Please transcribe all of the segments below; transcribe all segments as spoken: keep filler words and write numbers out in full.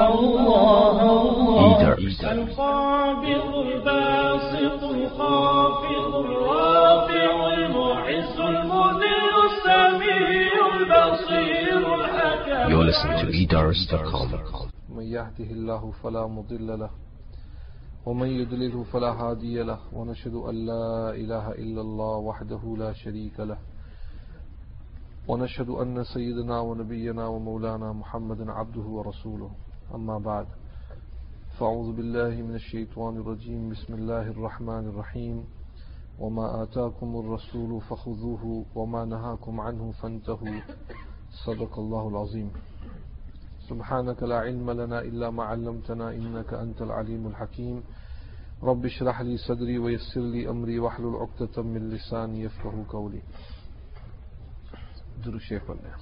الله الله Eaters. القابض الباسط الخافض الرافع المعز المذل السميع البصير الحكم. You're listening to eaters dot com. من يهده الله فلا مضل له ومن يضلله فلا هادي له ونشهد أن لا إله إلا الله وحده لا شريك له ونشهد أن سيدنا ونبينا ومولانا محمد عبده ورسوله أما بعد فأعوذ بالله من الشيطان الرجيم بسم الله الرحمن الرحيم وما آتاكم الرسول فخذوه وما نهاكم عنه فانتهوا صدق الله العظيم سبحانك لا علم لنا إلا ما علمتنا إنك أنت العليم الحكيم رب اشرح لي صدري ويسر لي أمري واحلل عقدة من لساني يفقهوا قولي. درود شیخ والله.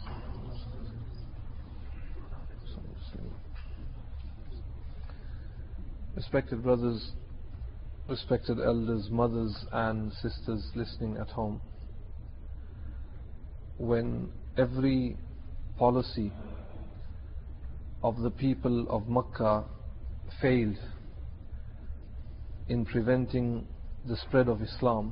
Respected brothers, respected elders, mothers and sisters listening at home, when every policy of the people of Makkah failed in preventing the spread of Islam,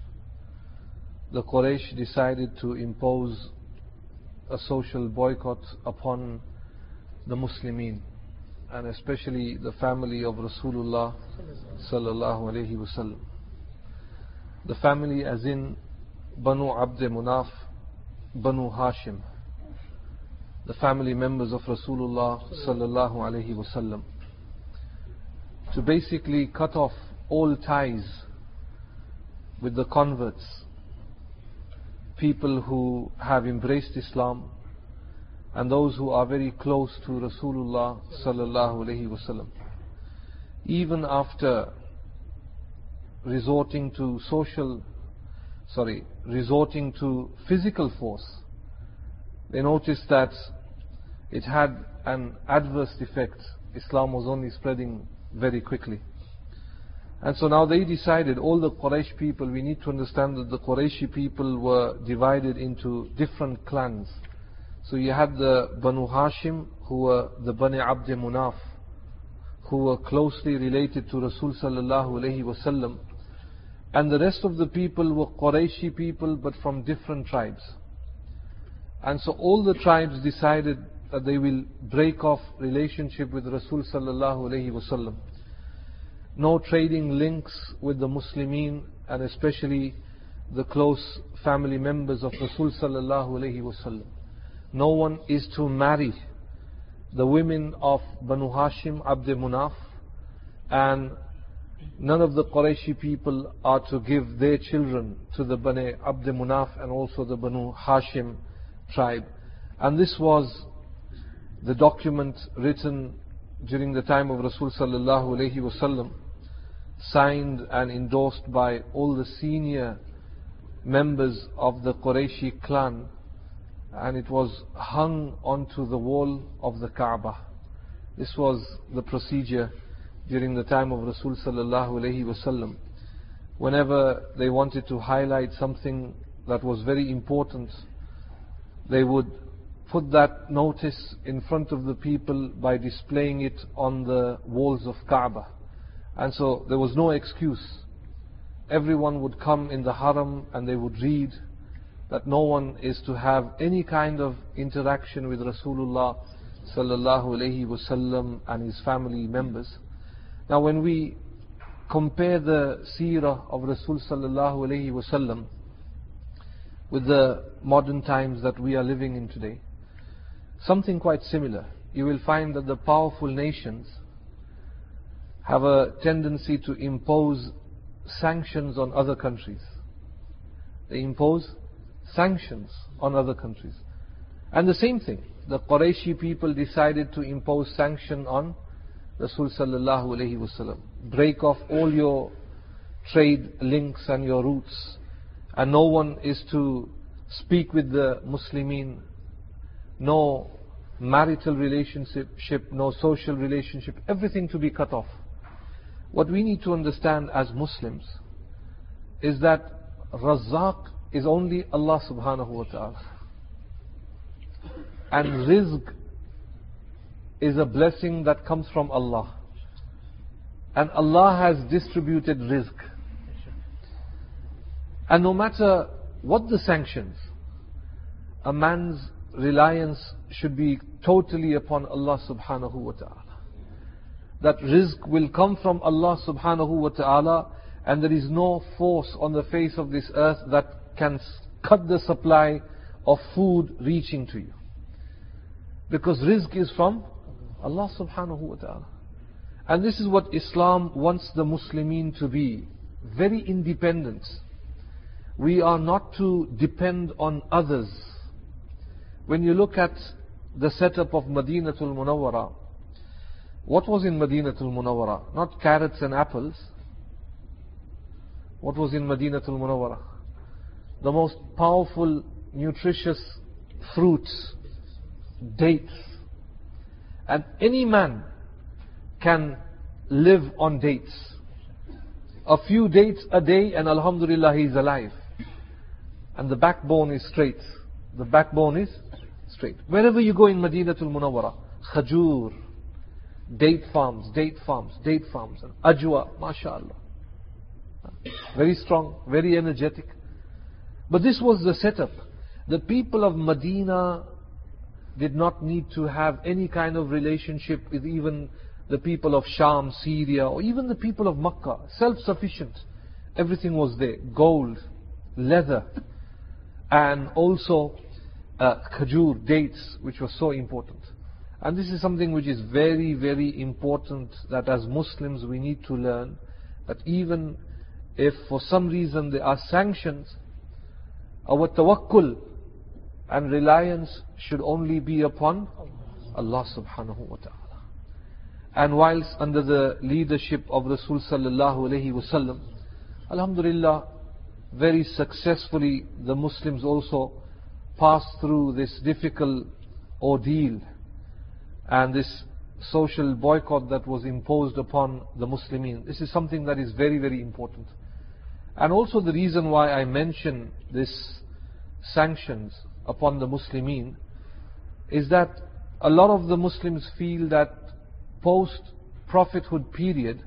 the Quraysh decided to impose a social boycott upon the Muslimin, and especially the family of Rasulullah sallallahu alaihi wasallam. The family as in Banu Abd Munaf, Banu Hashim, the family members of Rasulullah sallallahu alaihi wasallam, to basically cut off all ties with the converts, people who have embraced Islam and those who are very close to Rasulullah sallallahu alaihi wasallam. Even after resorting to social, sorry, resorting to physical force, they noticed that it had an adverse effect. Islam was only spreading very quickly. And so now they decided, all the Quraysh people, we need to understand that the Qurayshi people were divided into different clans. So you had the Banu Hashim, who were the Bani Abd Munaf, who were closely related to Rasul sallallahu alayhi wasallam, and the rest of the people were Qurayshi people but from different tribes. And so all the tribes decided that they will break off relationship with Rasul sallallahu alayhi wasallam. No trading links with the Muslimin, and especially the close family members of Rasul sallallahu alayhi wasallam. No one is to marry the women of Banu Hashim, Abd Munaf, and none of the Qurayshi people are to give their children to the Bani Abd Munaf and also the Banu Hashim tribe. And this was the document written during the time of Rasul sallallahu alayhi wasallam, signed and endorsed by all the senior members of the Qurayshi clan, and it was hung onto the wall of the Kaaba. This was the procedure during the time of Rasul sallallahu alayhi wasallam. Whenever they wanted to highlight something that was very important, they would put that notice in front of the people by displaying it on the walls of Kaaba. And so there was no excuse. Everyone would come in the Haram and they would read that no one is to have any kind of interaction with Rasulullah sallallahu alayhi wasallam and his family members. Now when we compare the seerah of Rasul sallallahu alayhi wasallam with the modern times that we are living in today, something quite similar. You will find that the powerful nations have a tendency to impose sanctions on other countries. They impose sanctions on other countries. And the same thing, the Qurayshi people decided to impose sanction on Rasul sallallahu alayhi wasallam. Break off all your trade links and your routes, and no one is to speak with the Muslimin. No marital relationship, no social relationship, everything to be cut off. What we need to understand as Muslims is that Razzaq is only Allah subhanahu wa ta'ala, and rizq is a blessing that comes from Allah. And Allah has distributed rizq. And no matter what the sanctions, a man's reliance should be totally upon Allah subhanahu wa ta'ala. That rizq will come from Allah subhanahu wa ta'ala, and there is no force on the face of this earth that can cut the supply of food reaching to you. Because rizq is from Allah subhanahu wa ta'ala. And this is what Islam wants the Muslimin to be. Very independent. We are not to depend on others. When you look at the setup of Madinatul Munawwara, what was in Madinatul Munawwara? Not carrots and apples. What was in Madinatul Munawwara? The most powerful, nutritious fruits, dates. And any man can live on dates. A few dates a day and alhamdulillah he is alive. And the backbone is straight. The backbone is straight. Wherever you go in Madinatul Munawwara, khajur, date farms, date farms, date farms, and ajwa, mashallah. Very strong, very energetic. But this was the setup. The people of Medina did not need to have any kind of relationship with even the people of Sham, Syria, or even the people of Makkah. Self-sufficient. Everything was there. Gold, leather, and also uh, khajur, dates, which was so important. And this is something which is very, very important, that as Muslims we need to learn, that even if for some reason there are sanctions, our tawakkul and reliance should only be upon Allah subhanahu wa ta'ala. And whilst under the leadership of Rasul sallallahu alayhi wa sallam, alhamdulillah, very successfully the Muslims also passed through this difficult ordeal and this social boycott that was imposed upon the Muslimin. This is something that is very, very important. And also the reason why I mention this sanctions upon the Muslimin is that a lot of the Muslims feel that post-prophethood period,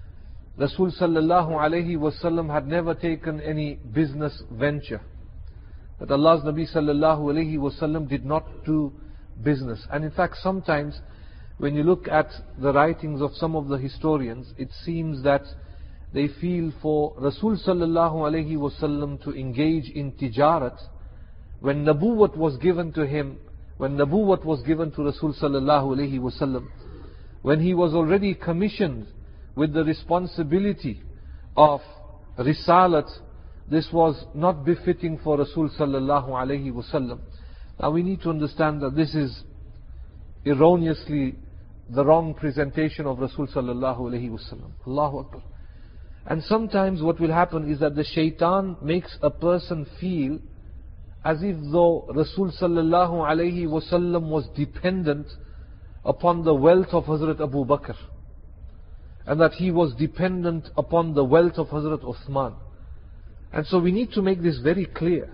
Rasul sallallahu alayhi wasallam had never taken any business venture. That Allah's Nabi sallallahu alayhi wasallam did not do business. And in fact, sometimes when you look at the writings of some of the historians, it seems that they feel for Rasul sallallahu alayhi wasallam to engage in tijarat, when Nabuwwat was given to him, when Nabuwwat was given to Rasul sallallahu alayhi wasallam, when he was already commissioned with the responsibility of Risalat, this was not befitting for Rasul sallallahu alayhi wasallam. Now we need to understand that this is erroneously the wrong presentation of Rasul sallallahu alayhi wasallam. Allahu Akbar. And sometimes what will happen is that the shaitan makes a person feel as if though Rasul sallallahu alayhi wasallam was dependent upon the wealth of Hazrat Abu Bakr, and that he was dependent upon the wealth of Hazrat Uthman. And so we need to make this very clear.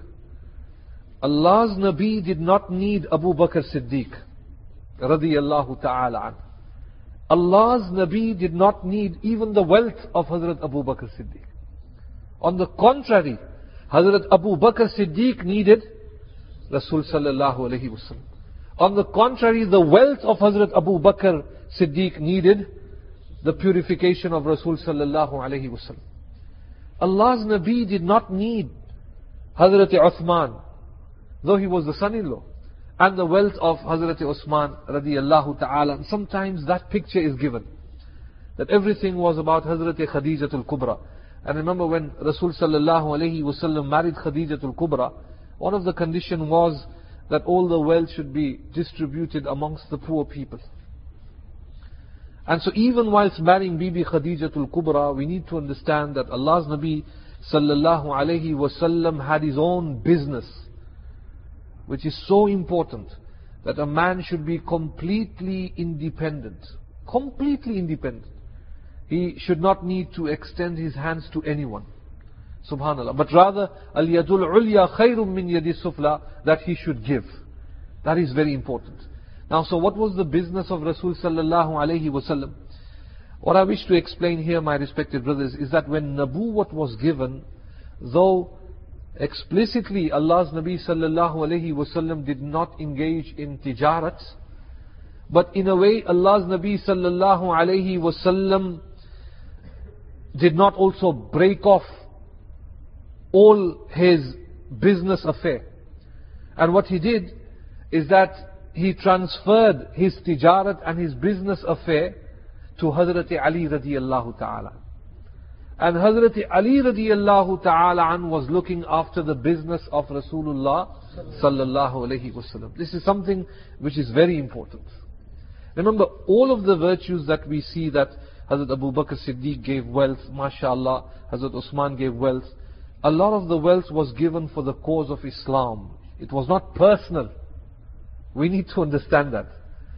Allah's Nabi did not need Abu Bakr Siddiq radiyallahu ta'ala an. Allah's Nabi did not need even the wealth of Hazrat Abu Bakr Siddiq. On the contrary, Hazrat Abu Bakr Siddiq needed Rasul sallallahu alayhi wasallam. On the contrary, the wealth of Hazrat Abu Bakr Siddiq needed the purification of Rasul sallallahu alayhi wasallam. Allah's Nabi did not need Hazrat Uthman, though he was the son-in-law, and the wealth of Hazrat Uthman radiyallahu ta'ala. And sometimes that picture is given, that everything was about Hazrat Khadijatul Kubra. And remember, when Rasul sallallahu alayhi wasallam married Khadijatul Kubra, one of the conditions was that all the wealth should be distributed amongst the poor people. And so even whilst marrying Bibi Khadijatul Kubra, we need to understand that Allah's Nabi sallallahu alayhi wasallam had his own business, which is so important, that a man should be completely independent. Completely independent. He should not need to extend his hands to anyone. Subhanallah. But rather, al-yadul ulya khayrun min yadi sufla, that he should give. That is very important. Now, so what was the business of Rasul sallallahu alayhi wasallam? What I wish to explain here, my respected brothers, is that when Nabuwwat was given, though explicitly Allah's Nabi sallallahu alayhi wasallam did not engage in tijarat, but in a way Allah's Nabi sallallahu alayhi wasallam did not also break off all his business affair. And what he did is that he transferred his tijarat and his business affair to Hazrat Ali radiyallahu ta'ala. And Hazrat Ali radiyallahu ta'ala an was looking after the business of Rasulullah sallallahu alayhi wasallam. This is something which is very important. Remember, all of the virtues that we see, that Hazrat Abu Bakr Siddiq gave wealth, mashallah, Hazrat Usman gave wealth, a lot of the wealth was given for the cause of Islam. It was not personal. We need to understand that.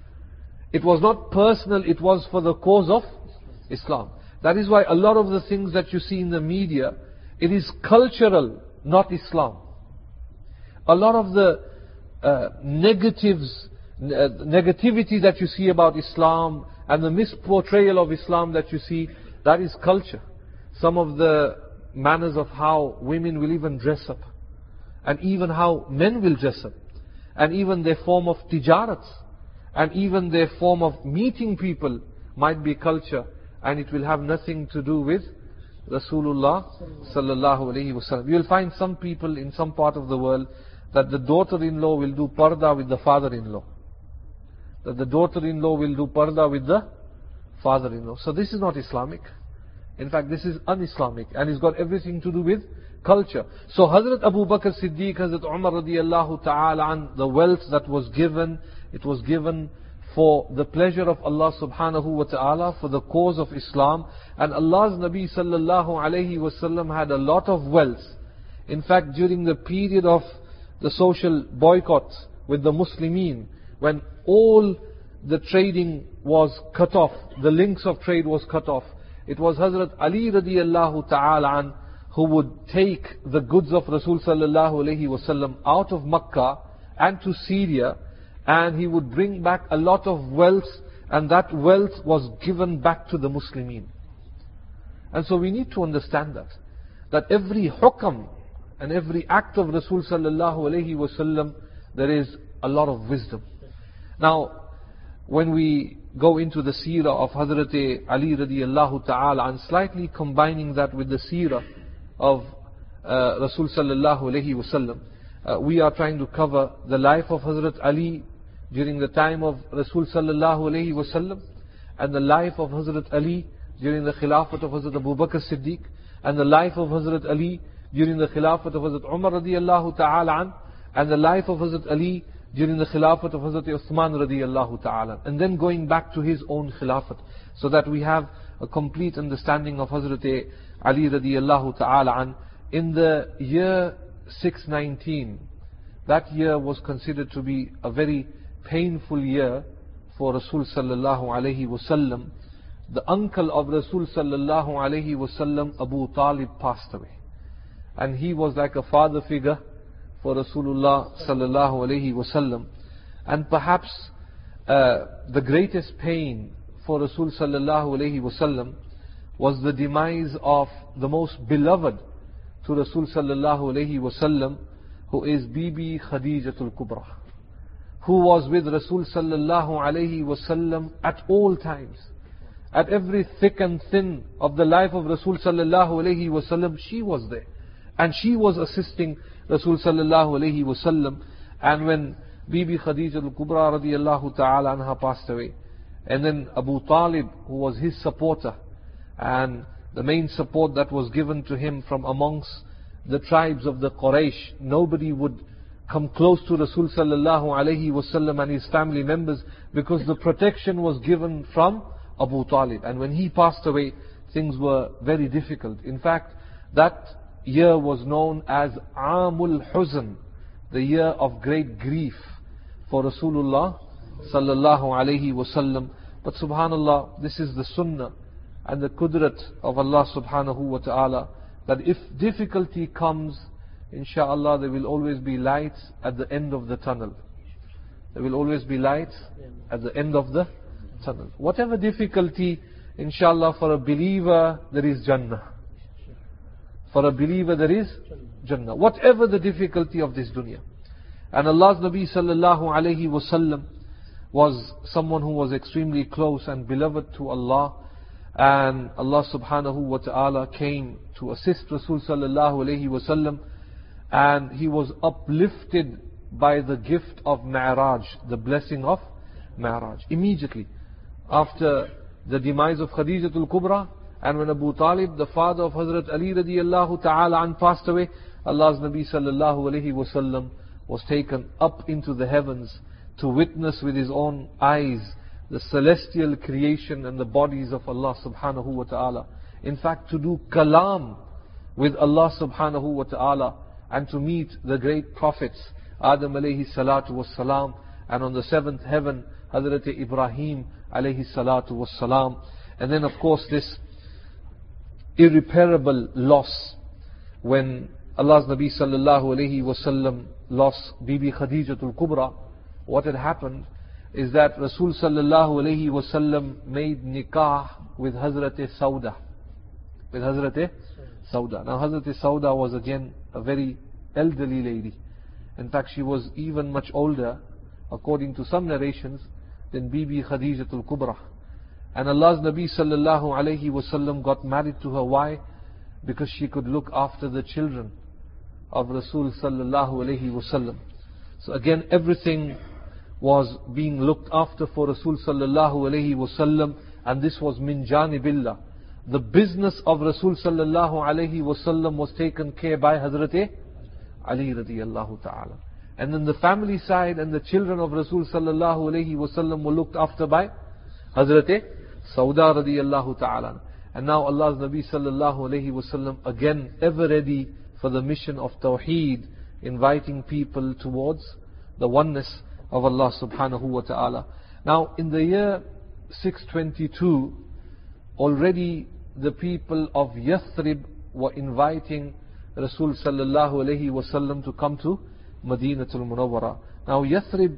It was not personal, it was for the cause of Islam. That is why a lot of the things that you see in the media, it is cultural, not Islam. A lot of the uh, negatives, uh, negativity that you see about Islam and the misportrayal of Islam that you see, that is culture. Some of the manners of how women will even dress up, and even how men will dress up, and even their form of tijarat, and even their form of meeting people might be culture, and it will have nothing to do with Rasulullah sallallahu alaihi wasallam. You will find some people in some part of the world that the daughter-in-law will do parda with the father-in-law. That the daughter-in-law will do parda with the father-in-law. So this is not Islamic. In fact, this is un-Islamic, and it's got everything to do with culture. So Hazrat Abu Bakr Siddiq, Hazrat Umar radiyallahu ta'ala an, the wealth that was given, it was given for the pleasure of Allah subhanahu wa ta'ala, for the cause of Islam. And Allah's Nabi sallallahu alayhi wasallam had a lot of wealth. In fact, during the period of the social boycott with the Muslimin, when all the trading was cut off, the links of trade was cut off, it was Hazrat Ali radiyallahu ta'ala an who would take the goods of Rasul sallallahu alayhi wasallam out of Makkah and to Syria, and he would bring back a lot of wealth, and that wealth was given back to the Muslimin. And so we need to understand that, that every hukam and every act of Rasul sallallahu alayhi wasallam, there is a lot of wisdom. Now, when we go into the seerah of Hazrat Ali radiyallahu ta'ala and slightly combining that with the seerah of uh, Rasul sallallahu alayhi wasallam, uh, we are trying to cover the life of Hazrat Ali during the time of Rasul sallallahu alayhi wasallam, and the life of Hazrat Ali during the Khilafat of Hazrat Abu Bakr Siddiq, and the life of Hazrat Ali during the Khilafat of Hazrat Umar radiyallahu ta'ala an, and the life of Hazrat Ali during the Khilafat of Hazrat Uthman radiyallahu ta'ala, and then going back to his own Khilafat, so that we have a complete understanding of Hazrat Ali radiyallahu ta'ala an. In the year six nineteen, that year was considered to be a very painful year for Rasul sallallahu alayhi wasallam. The uncle of Rasul sallallahu alayhi wasallam, Abu Talib, passed away, and he was like a father figure for Rasulullah sallallahu alayhi wasallam. And perhaps uh, the greatest pain for Rasul sallallahu alayhi wasallam was the demise of the most beloved to Rasul sallallahu alayhi wasallam, who is Bibi Khadijatul Kubra, who was with Rasul sallallahu alayhi wasallam at all times. At every thick and thin of the life of Rasul sallallahu alayhi wasallam, she was there, and she was assisting Rasul sallallahu alayhi wasallam. And when Bibi Khadija al-Kubra radiyallahu ta'ala anha passed away, and then Abu Talib, who was his supporter, and the main support that was given to him from amongst the tribes of the Quraysh, nobody would come close to Rasul sallallahu alayhi wasallam and his family members, because the protection was given from Abu Talib. And when he passed away, things were very difficult. In fact, that year was known as Amul Huzn, the year of great grief for Rasulullah sallallahu alayhi wasallam. But subhanallah, this is the sunnah and the qudrat of Allah subhanahu wa ta'ala, that if difficulty comes, inshallah there will always be lights at the end of the tunnel. there will always be light at the end of the tunnel. Whatever difficulty, inshallah, for a believer there is Jannah. For a believer there is Jannah. Whatever the difficulty of this dunya. And Allah's Nabi sallallahu alayhi wasallam was someone who was extremely close and beloved to Allah. And Allah subhanahu wa ta'ala came to assist Rasul sallallahu alayhi wasallam. And he was uplifted by the gift of Mi'raj, the blessing of Mi'raj. Immediately after the demise of Khadijatul Kubra, and when Abu Talib, the father of Hazrat Ali radiallahu ta'ala an, passed away, Allah's Nabi sallallahu alayhi wasallam was taken up into the heavens to witness with his own eyes the celestial creation and the bodies of Allah subhanahu wa ta'ala. In fact, to do kalam with Allah subhanahu wa ta'ala, and to meet the great prophets, Adam alayhi salatu was salam, and on the seventh heaven, Hazrat Ibrahim alayhi salatu was salam. And then of course this irreparable loss when Allah's Nabi sallallahu alayhi wasallam lost Bibi Khadijatul Kubra. What had happened is that Rasul sallallahu alayhi wasallam made nikah with Hazrat Sauda. With Hazrat Sauda. Now Hazrat Sauda was again a very elderly lady. In fact, she was even much older, according to some narrations, than Bibi Khadijatul Kubra. And Allah's Nabi sallallahu alayhi wasallam got married to her. Why? Because she could look after the children of Rasul sallallahu alayhi wasallam. So again, everything was being looked after for Rasul sallallahu alayhi wasallam, and this was min janibillah. The business of Rasul sallallahu alayhi wasallam was taken care by Hazrat Ali radiyallahu ta'ala. And then the family side and the children of Rasul sallallahu alayhi wasallam were looked after by Hazrat Sauda radiyallahu ta'ala. And now Allah's Nabi sallallahu alayhi wasallam, again ever ready for the mission of Tawheed, inviting people towards the oneness of Allah subhanahu wa ta'ala. Now in the year six twenty-two, already the people of Yathrib were inviting Rasul sallallahu alayhi wasallam to come to Madinatul Munawwara. Now Yathrib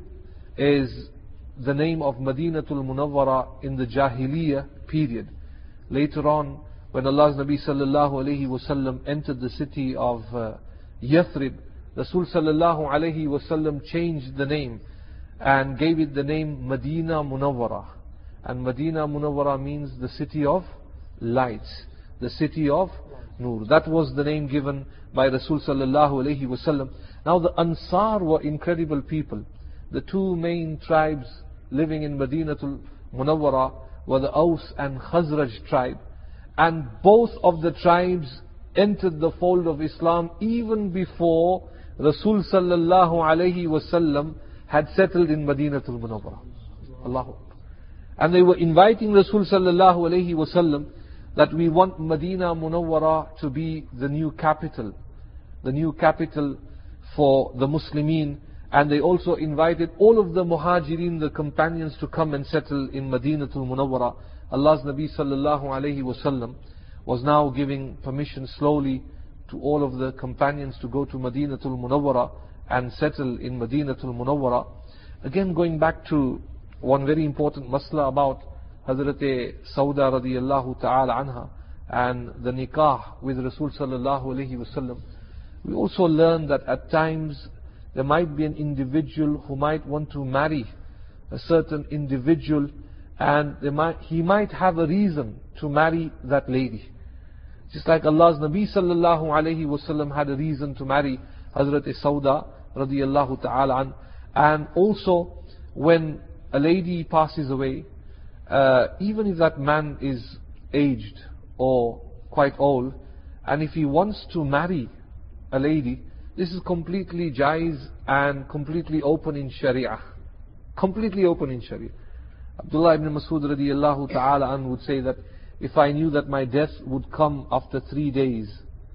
is the name of Madinatul Munawwara in the Jahiliyyah period. Later on, when Allah's Nabi sallallahu alayhi wasallam entered the city of uh, Yathrib, Rasul sallallahu alayhi wasallam changed the name and gave it the name Madina Munawwara. And Madina Munawwara means the city of lights, the city of Nur. That was the name given by Rasul sallallahu alayhi wasallam. Now the Ansar were incredible people. The two main tribes living in Madinatul Munawwara were the Aus and Khazraj tribe. And both of the tribes entered the fold of Islam even before Rasul sallallahu alayhi wasallam had settled in Madinatul Munawwara. Allahu Akbar. And they were inviting Rasul sallallahu alayhi wasallam that we want Madina Munawwara to be the new capital, the new capital for the Muslimin. And they also invited all of the Muhajirin, the companions, to come and settle in Madinatul Munawwara. Allah's Nabi sallallahu alayhi wasallam was now giving permission slowly to all of the companions to go to Madinatul Munawwara and settle in Madinatul Munawwara. Again, going back to one very important masla about Hazrat Sauda radiyallahu ta'ala anha and the nikah with Rasul sallallahu alayhi wasallam. We also learn that at times there might be an individual who might want to marry a certain individual, and they might, he might have a reason to marry that lady. Just like Allah's Nabi sallallahu alayhi wasallam had a reason to marry Hazrat Sauda radiyallahu ta'ala an. And also when a lady passes away, uh, even if that man is aged or quite old, and if he wants to marry a lady, this is completely jaiz and completely open in Sharia. Completely open in Sharia. Abdullah ibn Masud radiyallahu ta'ala an would say that if I knew that my death would come after three days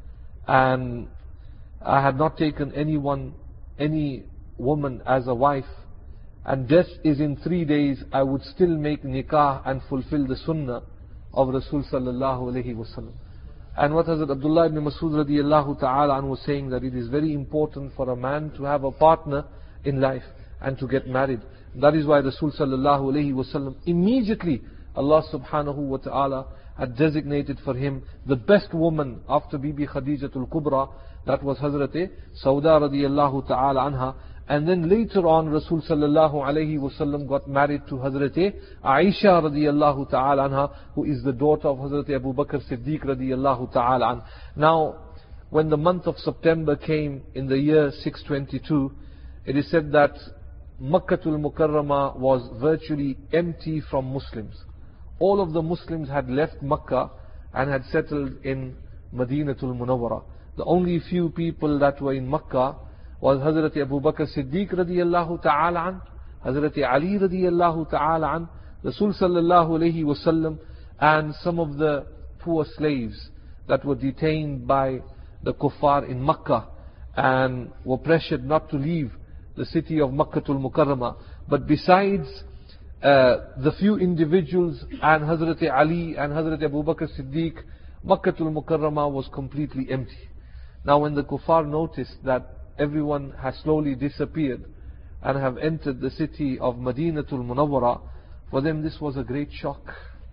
and I had not taken anyone, any woman as a wife, and death is in three days, I would still make nikah and fulfill the sunnah of Rasul sallallahu alayhi wasallam. And what Hazrat Abdullah ibn Masud radiyallahu ta'ala an was saying, that it is very important for a man to have a partner in life. and to get married. That is why Rasul sallallahu alayhi wasallam immediately, Allah subhanahu wa ta'ala had designated for him the best woman after Bibi Khadijatul Kubra, that was Hazrat Sauda radiyallahu ta'ala anha. And then later on, Rasul sallallahu alayhi wasallam got married to Hazrat Aisha radiyallahu ta'ala anha, who is the daughter of Hazrat Abu Bakr Siddiq radiyallahu ta'ala anha. Now, when the month of September came in the year six twenty-two, it is said that Makkatul Mukarramah was virtually empty from Muslims. All of the Muslims had left Makkah and had settled in Madinatul Munawwara. The only few people that were in Makkah was Hazrat Abu Bakr Siddiq radiyallahu ta'ala an, Hazrat Ali radiyallahu ta'ala an, Rasul sallallahu alayhi wasallam, and some of the poor slaves that were detained by the kuffar in Makkah and were pressured not to leave the city of Makkatul Mukarramah. But besides uh, the few individuals and Hazrat Ali and Hazrat Abu Bakr Siddiq, Makkatul Mukarramah was completely empty. Now when the kuffar noticed that everyone has slowly disappeared and have entered the city of Madinatul Munawwara, for them this was a great shock.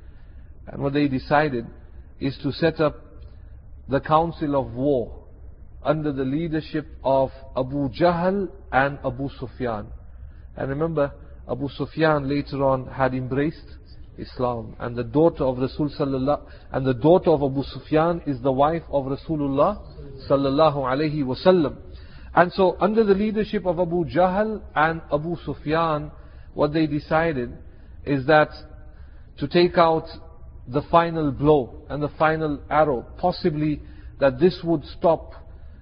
And what they decided is to set up the Council of War under the leadership of Abu Jahl and Abu Sufyan. And remember, Abu Sufyan later on had embraced Islam, and the daughter of Rasul sallallahu and the daughter of Abu Sufyan is the wife of Rasulullah sallallahu alayhi wasallam. And so under the leadership of Abu Jahl and Abu Sufyan, what they decided is that to take out the final blow and the final arrow, possibly that this would stop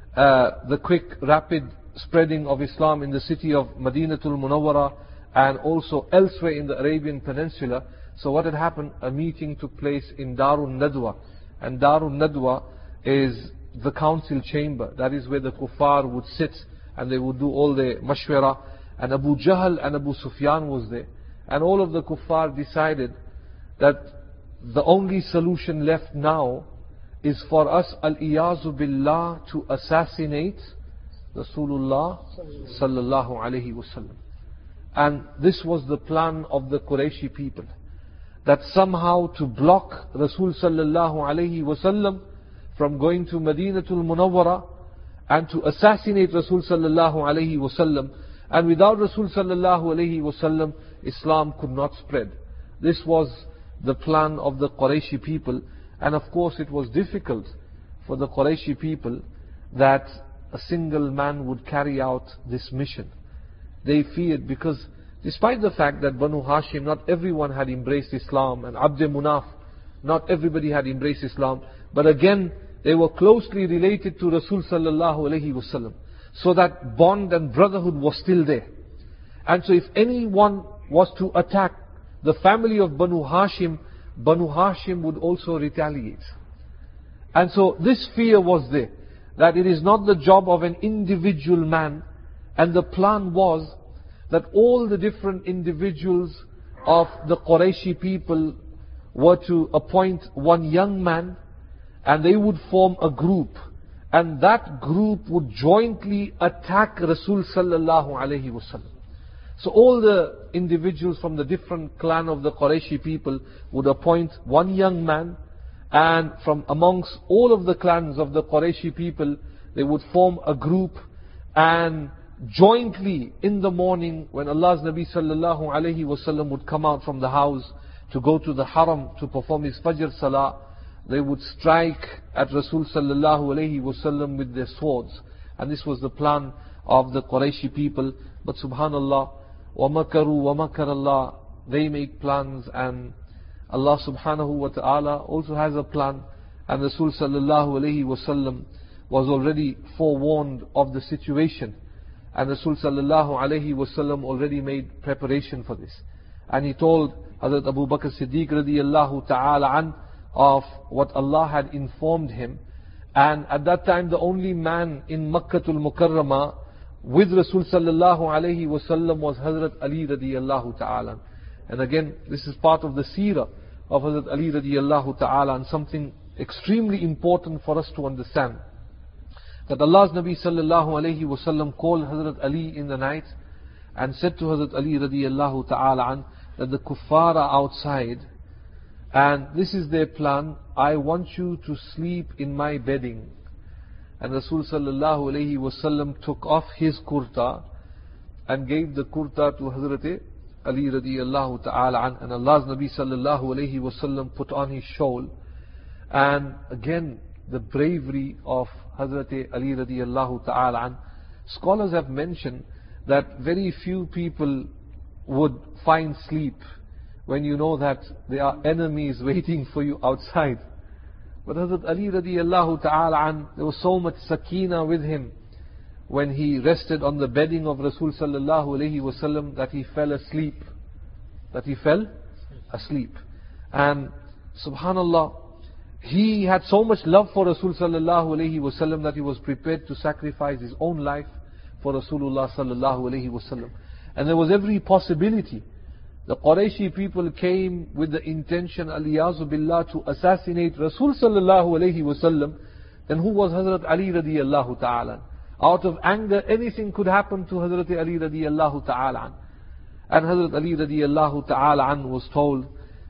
uh, the quick, rapid spreading of Islam in the city of Madinatul Munawwara and also elsewhere in the Arabian Peninsula. So what had happened, a meeting took place in Darul Nadwa, and Darul Nadwa is the council chamber. That is where the kuffar would sit and they would do all their mashwara. And Abu Jahl and Abu Sufyan was there, and all of the kuffar decided that the only solution left now is for us, al-iyazu billah, to assassinate Rasulullah sallallahu alayhi wasallam. And this was the plan of the Qurayshi people, that somehow to block Rasul sallallahu alayhi wasallam from going to Madinatul Munawwara and to assassinate Rasul sallallahu alayhi wasallam. And without Rasul sallallahu alayhi wasallam, Islam could not spread. This was the plan of the Qurayshi people. And of course it was difficult for the Qurayshi people that a single man would carry out this mission. They feared, because despite the fact that Banu Hashim, not everyone had embraced Islam, and Abd Munaf, not everybody had embraced Islam, but again they were closely related to Rasul sallallahu alayhi wasallam. So that bond and brotherhood was still there. And so if anyone was to attack the family of Banu Hashim, Banu Hashim would also retaliate. And so this fear was there, that it is not the job of an individual man. And the plan was that all the different individuals of the Qurayshi people were to appoint one young man, and they would form a group, and that group would jointly attack Rasul sallallahu alayhi wasallam. So all the individuals from the different clan of the Qurayshi people would appoint one young man, and from amongst all of the clans of the Qurayshi people, they would form a group, and jointly in the morning when Allah's Nabi sallallahu alayhi wasallam would come out from the house to go to the haram to perform his Fajr Salah, they would strike at Rasul sallallahu alayhi wasallam with their swords. And this was the plan of the Qurayshi people. But subhanallah, وَمَكَرُوا وَمَكَرَ اللَّهِ, they make plans, and Allah subhanahu wa ta'ala also has a plan. And Rasul sallallahu alayhi wasallam was already forewarned of the situation, and Rasul sallallahu alayhi wasallam already made preparation for this. And he told Hazrat Abu Bakr Siddiq radiyallahu ta'ala an of what Allah had informed him. And at that time the only man in Makkatul Mukarramah with Rasul sallallahu alayhi wasallam was Hazrat Ali radiyallahu ta'ala. And again, this is part of the seerah of Hazrat Ali radiyallahu ta'ala, and something extremely important for us to understand. That Allah's Nabi sallallahu alayhi wasallam called Hazrat Ali in the night, and said to Hazrat Ali radiallahu ta'ala an that the kuffar are outside and this is their plan, I want you to sleep in my bedding. And Rasul sallallahu alayhi wasallam took off his kurta and gave the kurta to Hazrat Ali radiallahu ta'ala an, and Allah's Nabi sallallahu alayhi wasallam put on his shawl. And again, the bravery of Hazrat Ali radiallahu ta'ala an. Scholars have mentioned that very few people would find sleep when you know that there are enemies waiting for you outside. But Hazrat Ali radiallahu ta'ala an, there was so much sakina with him when he rested on the bedding of Rasul sallallahu alayhi wasallam that he fell asleep. That he fell asleep. And subhanallah, he had so much love for Rasul sallallahu alayhi wasallam that he was prepared to sacrifice his own life for Rasulullah sallallahu alayhi wasallam. And there was every possibility. The Qurayshi people came with the intention, aliyazu billah, to assassinate Rasul sallallahu alayhi wasallam. Then who was Hazrat Ali radiyallahu ta'ala? Out of anger, anything could happen to Hazrat Ali radiyallahu ta'ala. And Hazrat Ali radiyallahu ta'ala an was told,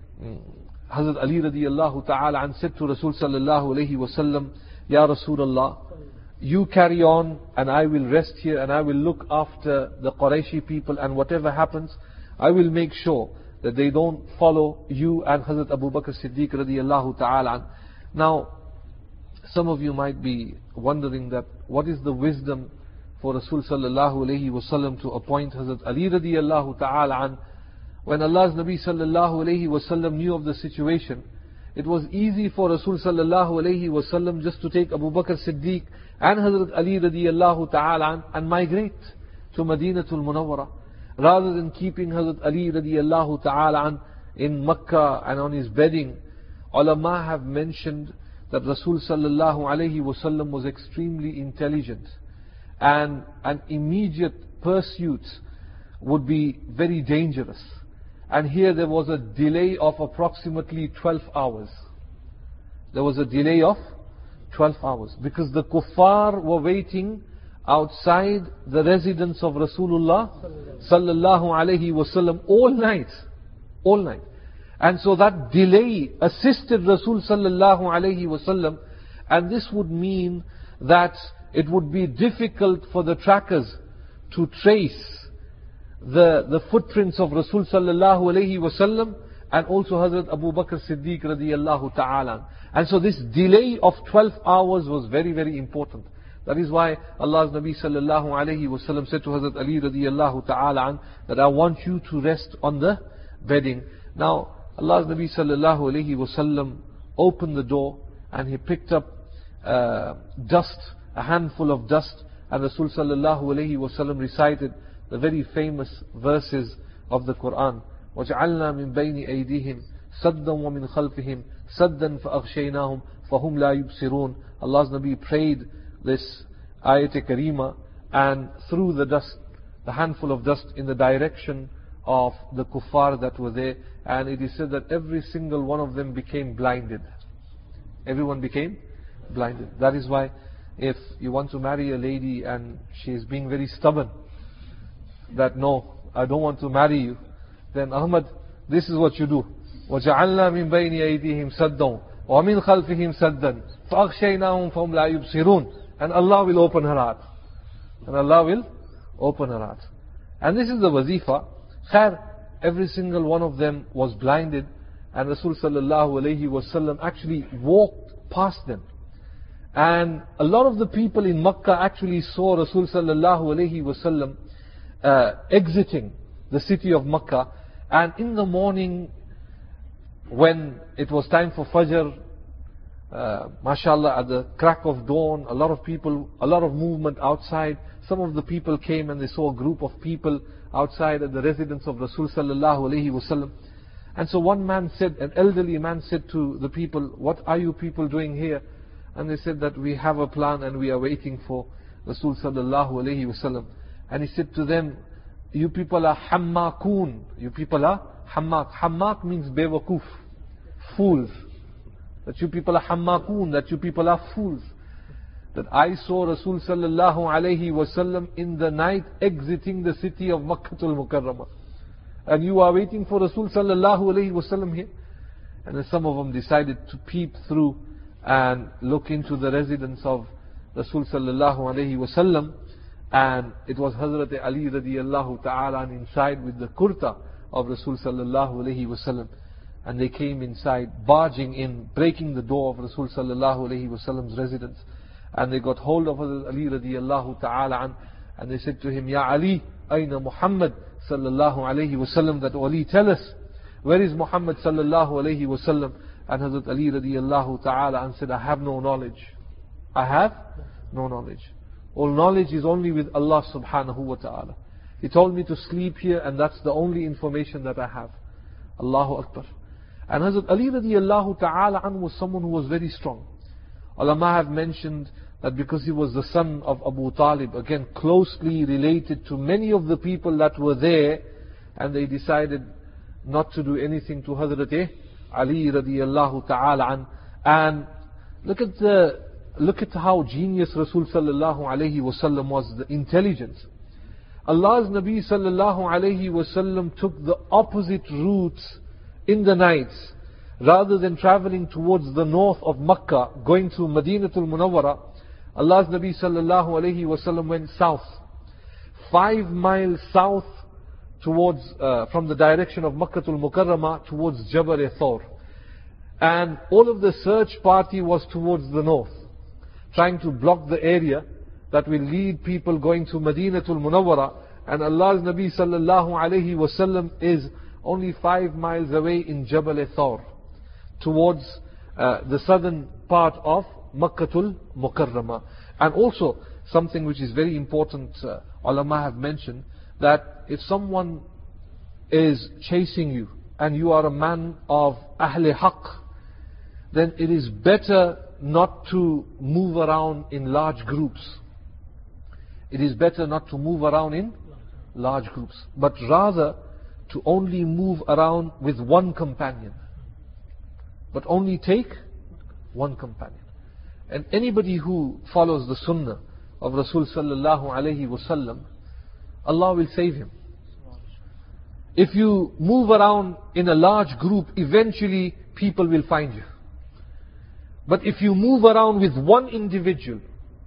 Hazrat Ali radiyallahu ta'ala an said to Rasul sallallahu alayhi wasallam, Ya Rasulullah, you carry on and I will rest here and I will look after the Qurayshi people, and whatever happens, I will make sure that they don't follow you and Hazrat Abu Bakr Siddiq radiyallahu ta'ala an. Now, some of you might be wondering that what is the wisdom for Rasul sallallahu alayhi wasallam to appoint Hazrat Ali radiyallahu ta'ala an. When Allah's Nabi sallallahu alayhi wasallam knew of the situation, it was easy for Rasul sallallahu alayhi wasallam just to take Abu Bakr Siddiq and Hazrat Ali radiyallahu ta'ala an and migrate to Madinatul Munawwara, rather than keeping Hazrat Ali radiyallahu ta'ala an in Makkah and on his bedding. Ulama have mentioned that Rasul sallallahu alayhi wasallam was extremely intelligent, and an immediate pursuit would be very dangerous. And here there was a delay of approximately twelve hours. There was a delay of twelve hours because the kuffar were waiting outside the residence of Rasulullah sallallahu alayhi wasallam all night, all night. And so that delay assisted Rasul sallallahu alayhi wasallam, and this would mean that it would be difficult for the trackers to trace the, the footprints of Rasul sallallahu alayhi wasallam and also Hazrat Abu Bakr Siddiq radiyallahu ta'ala. And so this delay of twelve hours was very, very important. That is why Allah's Nabi sallallahu alayhi wasallam said to Hazrat Ali radiyallahu ta'ala an, that I want you to rest on the bedding. Now, Allah's Nabi sallallahu alayhi wasallam opened the door and he picked up uh, dust, a handful of dust, and Rasul sallallahu alayhi wasallam recited the very famous verses of the Quran. وَجَعَلْنَا مِن بَيْنِ أَيْدِيهِمْ سَدًّا وَمِنْ خَلْفِهِمْ سَدًّا فَأَغْشَيْنَاهُمْ فَهُمْ لَا يُبْصِرُونَ. Allah's Nabi prayed this ayat karima and threw the dust, the handful of dust, in the direction of the kuffar that were there, and it is said that every single one of them became blinded. Everyone became blinded. That is why if you want to marry a lady and she is being very stubborn, that no, I don't want to marry you, then Ahmad, this is what you do. وَجَعَلْنَا مِن بَيْنِ أَيْدِيهِمْ سَدًّا وَمِنْ خَلْفِهِمْ سَدًّا فَأَغْشَيْنَاهُمْ فَهُمْ لَا يُبْصِرُونَ. And Allah will open her heart. And Allah will open her heart. And this is the wazifa. Khair, every single one of them was blinded, and Rasul sallallahu alayhi wasallam actually walked past them. And a lot of the people in Makkah actually saw Rasul sallallahu alayhi wasallam uh, exiting the city of Makkah. And in the morning, when it was time for Fajr, uh, mashallah, at the crack of dawn, a lot of people, a lot of movement outside. Some of the people came and they saw a group of people outside at the residence of Rasul sallallahu alayhi wasallam. And so one man said, an elderly man said to the people, what are you people doing here? And they said that we have a plan and we are waiting for Rasul sallallahu alayhi wasallam. And he said to them, you people are hammakun. You people are hammak. Hammak means bewakuf, fools. That you people are hammakun, that you people are fools. that I saw Rasul sallallahu alayhi wasallam in the night exiting the city of Makkatul Mukarramah. And you are waiting for Rasul sallallahu alayhi wasallam here. And then some of them decided to peep through and look into the residence of Rasul sallallahu alayhi wasallam. And it was Hazrat Ali radiallahu ta'ala inside with the kurta of Rasul sallallahu alayhi wasallam. And they came inside, barging in, breaking the door of Rasul sallallahu alayhi wasallam's residence. And they got hold of Hazrat Ali radiallahu ta'ala an, and they said to him, Ya Ali, ayna Muhammad sallallahu alayhi wasallam, that Ali, tell us, where is Muhammad sallallahu alayhi wasallam? And Hazrat Ali radiallahu ta'ala an said, I have no knowledge. I have no knowledge. All knowledge is only with Allah subhanahu wa ta'ala. He told me to sleep here, and that's the only information that I have. Allahu Akbar. And Hazrat Ali radiallahu ta'ala an was someone who was very strong. Ulama have mentioned that because he was the son of Abu Talib, again closely related to many of the people that were there, and they decided not to do anything to Hazrat Ali radiallahu ta'ala an. And look at the look at how genius Rasul sallallahu alayhi wasallam was, the intelligence. Allah's Nabi sallallahu alayhi wasallam took the opposite route in the nights. Rather than traveling towards the north of Makkah, going to Madinatul Munawwara, Allah's Nabi sallallahu alayhi wasallam went south. Five miles south towards, uh, from the direction of Makkatul Mukarramah towards Jabal Thawr. And all of the search party was towards the north, trying to block the area that will lead people going to Madinatul Munawwara. And Allah's Nabi sallallahu alayhi wasallam is only five miles away in Jabal Thawr, towards uh, the southern part of Makkatul Mukarramah. And also, something which is very important, uh, ulama have mentioned, that if someone is chasing you, and you are a man of Ahl Haqq, then it is better not to move around in large groups. It is better not to move around in large groups, but rather to only move around with one companion. But only take one companion. And anybody who follows the sunnah of Rasul sallallahu alayhi wasallam, Allah will save him. If you move around in a large group, eventually people will find you. But if you move around with one individual,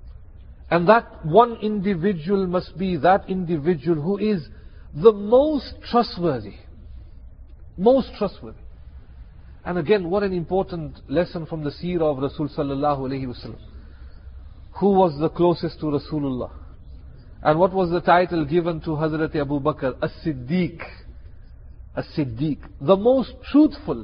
and that one individual must be that individual who is the most trustworthy, most trustworthy. And again, what an important lesson from the seerah of Rasul sallallahu alayhi wasallam. Who was the closest to Rasulullah? And what was the title given to Hazrat Abu Bakr? As-Siddiq. As-Siddiq. The most truthful.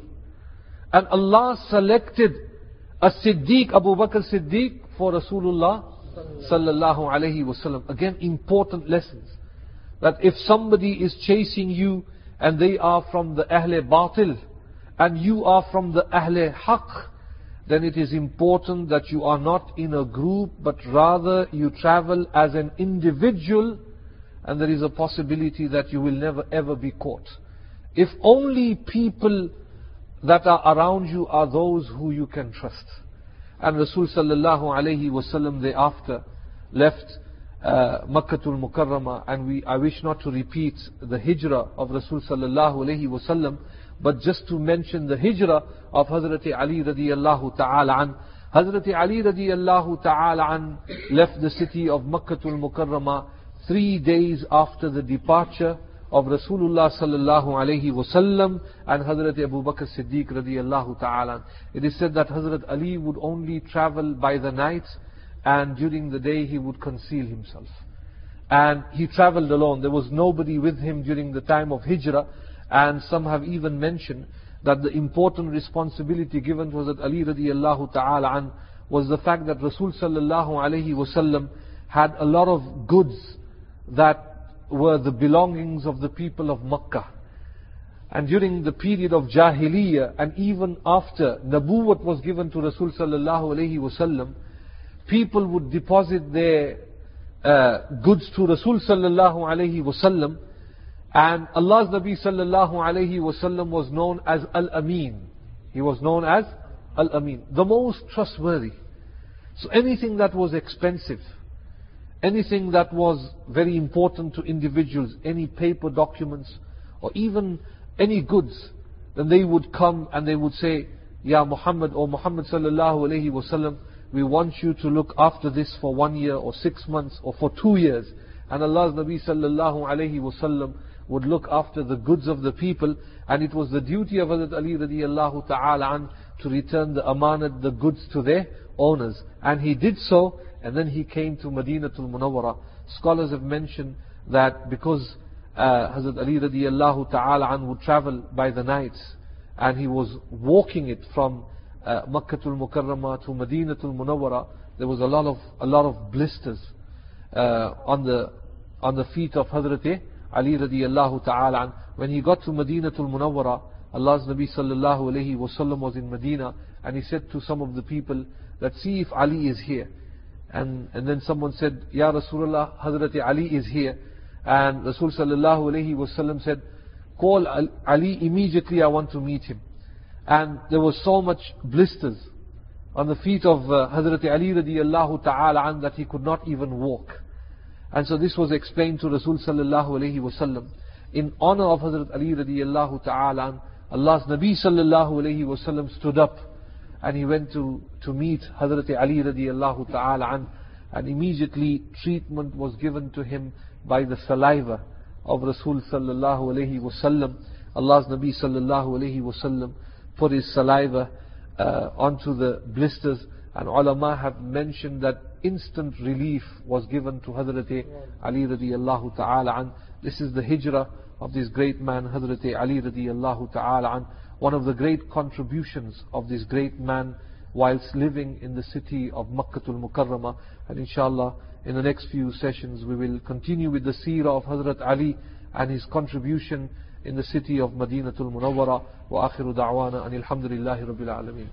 And Allah selected As-Siddiq, Abu Bakr Siddiq, for Rasulullah sallallahu alayhi wasallam. Again, important lessons. That if somebody is chasing you and they are from the Ahle Batil and you are from the Ahle Haqq, then it is important that you are not in a group, but rather you travel as an individual, and there is a possibility that you will never ever be caught. If only people that are around you are those who you can trust. And Rasul sallallahu alayhi wasallam thereafter left uh, Makkatul Mukarramah, and we I wish not to repeat the hijrah of Rasul sallallahu alayhi wasallam, but just to mention the hijrah of Hazrat Ali radiyallahu ta'ala an. Hazrat Ali radiyallahu ta'ala an left the city of Makkatul Mukarramah three days after the departure of Rasulullah sallallahu alayhi wasallam and Hazrat Abu Bakr Siddiq radiyallahu ta'ala. It is said that Hazrat Ali would only travel by the night, and during the day he would conceal himself. And he traveled alone. There was nobody with him during the time of hijrah. And some have even mentioned that the important responsibility given to Hazrat Ali radiyallahu ta'ala an was the fact that Rasul sallallahu alayhi wasallam had a lot of goods that were the belongings of the people of Makkah. And during the period of Jahiliyyah, and even after Nabuwwat was given to Rasul sallallahu alayhi wasallam, people would deposit their uh, goods to Rasul sallallahu alayhi wasallam. And Allah's Nabi sallallahu alayhi wasallam was known as Al-Amin. He was known as Al-Amin, the most trustworthy. So anything that was expensive, anything that was very important to individuals, any paper documents, or even any goods, then they would come and they would say, Ya Muhammad, or Muhammad sallallahu alayhi wa sallam, we want you to look after this for one year or six months or for two years. And Allah's Nabi sallallahu alayhi wa sallam would look after the goods of the people, and it was the duty of Hazrat Ali radiallahu ta'ala an to return the amanat, the goods to their owners. And he did so, and then he came to Madinatul Munawwara. Scholars have mentioned that because uh, Hazrat Ali radiallahu ta'ala an would travel by the nights, and he was walking it from uh, Makkatul Mukarramah to Madinatul Munawwara, there was a lot of a lot of blisters uh, on the on the feet of Hazrat Ali radiallahu ta'ala an. When he got to Madinatul Munawwara, Allah's Nabi sallallahu alayhi wa sallam was in Medina, and he said to some of the people that, see if Ali is here. And, and then someone said, Ya Rasulullah, Hazrat Ali is here. And Rasul sallallahu alayhi wa sallam said, call Ali immediately, I want to meet him. And there was so much blisters on the feet of uh, Hazrat Ali radiallahu ta'ala an that he could not even walk. And so this was explained to Rasul sallallahu alayhi wa sallam. In honor of Hazrat Ali radiallahu ta'ala an, Allah's Nabi sallallahu alayhi wa sallam stood up, and he went to, to meet Hazrat Ali radiallahu ta'ala an, and immediately treatment was given to him by the saliva of Rasul sallallahu alayhi wa sallam. Allah's Nabi sallallahu alayhi wa sallam put his saliva uh, onto the blisters, and ulama have mentioned that instant relief was given to Hazrat Ali radiallahu ta'ala an. This is the hijrah of this great man, Hazrat Ali radiallahu ta'ala an. One of the great contributions of this great man whilst living in the city of Makkatul Mukarramah. And inshallah, in the next few sessions we will continue with the seerah of Hazrat Ali and his contribution in the city of Madinatul Munawwara. Wa akhiru da'wana anil hamdulillahi rabbil alameen.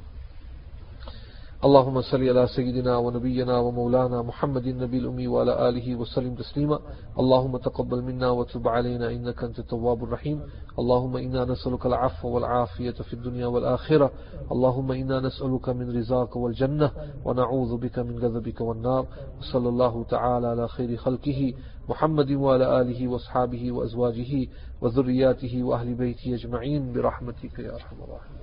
اللهم صل على سيدنا ونبينا ومولانا محمد النبي الأمي وعلى آله وسلم تسليما. اللهم تقبل منا وتب علينا إنك أنت التواب الرحيم. اللهم إنا نسألك العفو والعافية في الدنيا والآخرة. اللهم إنا نسألك من رضاك والجنة ونعوذ بك من غضبك والنار. وصلى الله تعالى على خير خلقه محمد وعلى آله وأصحابه وأزواجه وذرياته وأهل بيته أجمعين برحمتك يا أرحم الراحمين.